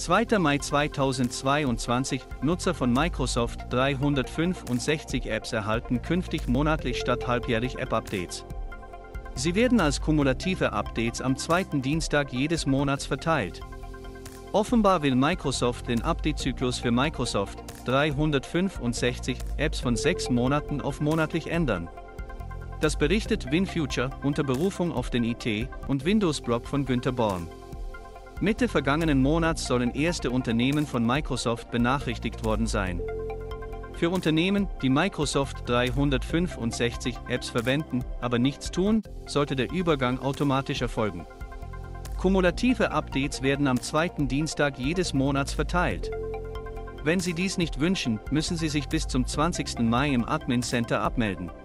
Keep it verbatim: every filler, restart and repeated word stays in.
zweiter Mai zweitausendzweiundzwanzig, Nutzer von Microsoft dreihundertfünfundsechzig Apps erhalten künftig monatlich statt halbjährlich App-Updates. Sie werden als kumulative Updates am zweiten Dienstag jedes Monats verteilt. Offenbar will Microsoft den Update-Zyklus für Microsoft dreihundertfünfundsechzig Apps von sechs Monaten auf monatlich ändern. Das berichtet WinFuture unter Berufung auf den I T- und Windows-Blog von Günter Born. Mitte vergangenen Monats sollen erste Unternehmen von Microsoft benachrichtigt worden sein. Für Unternehmen, die Microsoft dreihundertfünfundsechzig Apps verwenden, aber nichts tun, sollte der Übergang automatisch erfolgen. Kumulative Updates werden am zweiten Dienstag jedes Monats verteilt. Wenn Sie dies nicht wünschen, müssen Sie sich bis zum zwanzigsten Mai im Admin Center abmelden.